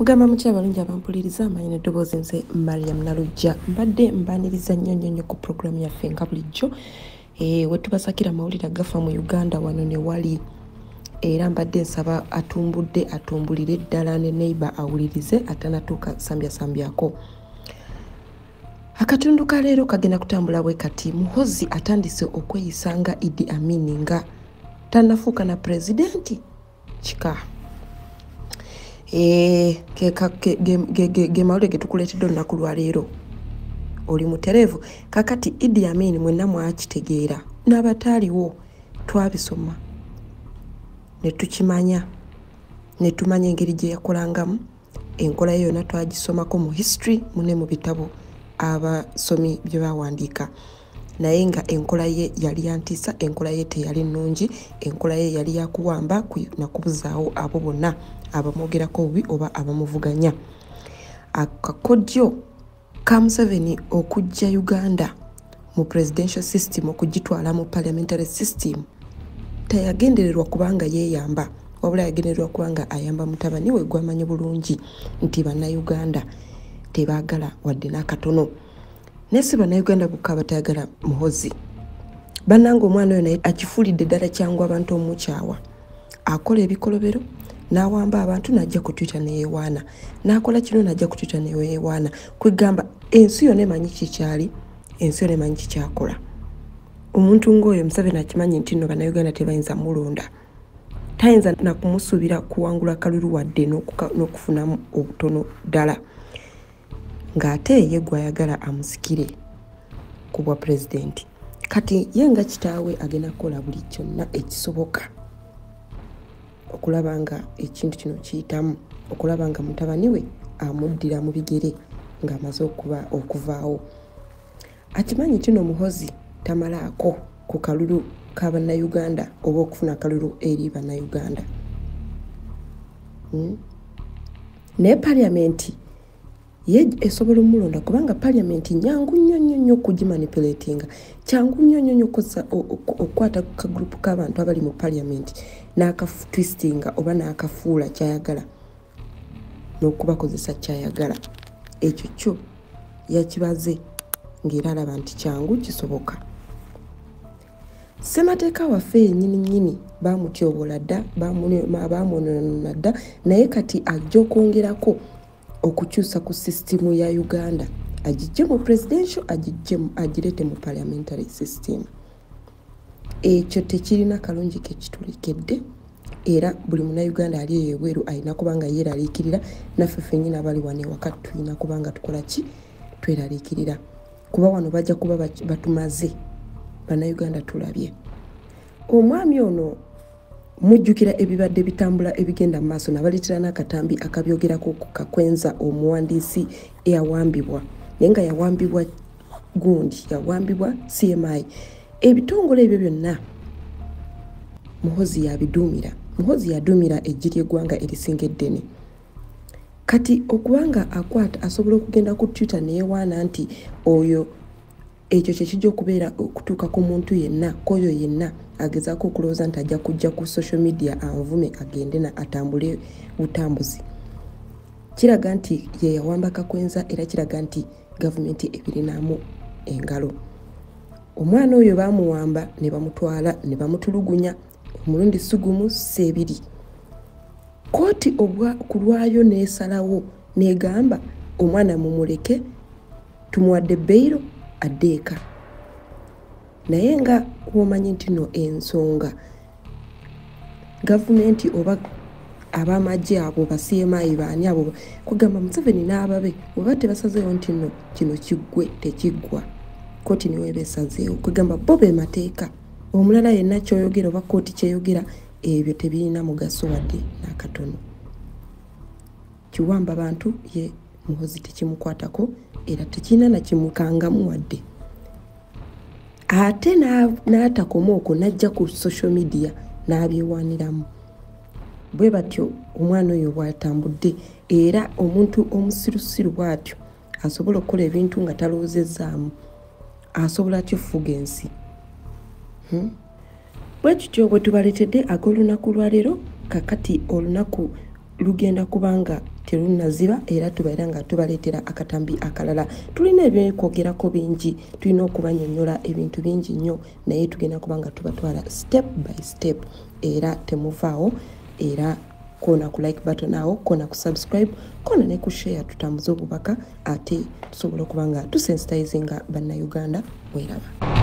Mugamba mutya abalungi abampuliriza amanyi eddoboozi nze Mariam Nalujja mbadde mbaniriza nnyo ku programu yaffe nga bulijjo we tubasakira mawulire agafa mu Uganda wano ne wali era mbadde nsaba atumbulire ddala ne neighbor awulirize atanatuuka sambyako. Akatundu ka leero kagenda kutambula bwe kati. Muhoozi atandise okweyisa nga Idi Amin nga tannafuuka na pulezidenti Kikka. Ge mawulire ge tukuleetedde olunaku lwa leero. Oli mutereevu kakati Idi Amin mwenna mwakitegeera n'abataaliwo twabisoma ne tukimanya ne tumanya engeri gye yakolangamu enkola ye yonna twagisomako mu history mune mu bitabo abasomi bye bawandiika naye nga enkola ye yali yantiisa, enkola ye teyali nnungi, enkola ye yali yakuwamba nakubuzaawo abo bonna abamwogerako obubi oba abamuvuganya. Akakodyo ka Museveni okujja Uganda mu presidential system okugitwala mu parliamentary system teyagendererwa kubanga yeeyamba, wabula yagendererwa kubanga ayamba mutabani we gwamanyi bulungi nti bannayuganda tebaagala wadde n'akatono. Nesi bannayuganda bokka batayagala Muhoozi. Bannanga omwana oyo naye akifuulidde ddala kyangu abantu omukyawa. Akola ebikolobero n'awamba abantu n'ajja ku Twitter ne yeewaana. N'akola kino n'ajja ku Twitter ne yeewaana. Kwegamba ensi yonna emanyi kikyali, ensi yonna emanyi kikyakola. Omuntu ng'oyo Museveni akimanyi nti nno bannayuganda tebayinza mulonda. Tayinza na kumusuubira kuwangula kalulu wadde n'okufunamu obutono ddala. Ng'ate ye gwayagala amusikire ku bwa pulezidenti. Kati ye nga kitaawe agenda kukola buli kyonna ekisoboka okulaba nga ekintu kino kiyitamu, okulaba nga mutabani we amuddira mu bigere ng'amaze okuvaawo. Akimanyi kino Muhoozi tamalaako ku kalulu ka bannayuganda oba okufuna akalulu eri bannayuganda. Naye parliamenti ye esobola omulonda kubanga parliamenti nyangu nnyo okugimanipulatinga, kyangu nnyo okukwata ku kagrupu k'abantu abali mu parliamenti n'akatwistinga oba n'akafuula kyayagala n'okubakozesa kyayagala. Ekyo kyo yakibaze ng'era alaba nti kyangu kisoboka. Ssemateeka waffe yennyini baamutyobola dda, baamunona dda, naye kati ajja okwongerako okukyusa ku sisitimu ya Uganda agijje mu presidential agirete mu parliamentary system. Ekyo tekirina kalungi ke kitulekedde era buli munnayuganda ali ebweru alina kubanga yeeraliikirira, naffe ffennyini abali wano ewaka tulina kubanga tukola ki, tweraliikirira kuba wano bajja kuba batumaze bannayuganda tulabye. Omwami ono mujjukira ebibadde bitambula ebigenda mu maaso nabaleetera n'akatambi akabyogerako ku Kakwenza omuwandiisi eyawambibwa naye nga yawambibwa gundi, yawambibwa CMI. Ebitongole ebyo byonna Muhoozi yabiduumira. Muhoozi yaduumira eggi ly'eggwanga erisinga eddene. Kati okubanga akwata asobola okugenda ku Twitter neyewaana nti oyo ekyo kyekijja okubeera okutuuka ku muntu yenna, koyo yenna agezaako okulowooza nti ajja kujja ku social media anvume agende na atambule butambuzi. Kiraga nti ye yawamba Kakwenza era kiraga nti gavumenti ebirinamu engalo. Omwana oyo baamuwamba ne bamutwala ne bamutulugunya omulundi sigumu seebiri. Kooti kulwayo n'esalawo n'egamba omwana mumuleke tumuwadde beyiro addeeka. Naye nga womanyi nti no ensonga gavumenti oba abamagye abo ba CMI baani abo kugamba Museveni n'ababe oba tebasazeewo nti no kino kiggwe tekiggwa, kooti niwe ebeesazeewo kugamba bo be mateeka. Omulala yenna kyoyogera oba kooti kyeyogera ebyo tebirina mugaso wadde n'akatono. Kiwamba bantu ye Muhoozi tekimukwatako era tekirina na kimukangamu wadde. Ate n'atakoma okwo n'ajja ku social media n'abyewaaniramu. Bwe batyo omwana oyo bw'atambudde era omuntu omusirusiru bw'atyo asobola okukola ebintu nga talowoozezaamu, asobola atyo okufuga ensi. Bwe kityo bwe tubaleetedde ag'olunaku lwa leero kakati olunaku lugenda kubanga terunaziba era tubaira nga tubaleetera akatambi akalala. Tulina ebyekwogerako bingi, tulina okubanyonnyola ebintu bingi nnyo, naye tugenda kubanga tubatwala step by step era temuvaawo, era kona ku like button awo, kona ku subscribe, kona ne ku share, tutambuze obubaka ate tusobola okubanga tusensitizinga bannayuganda. Mweraba.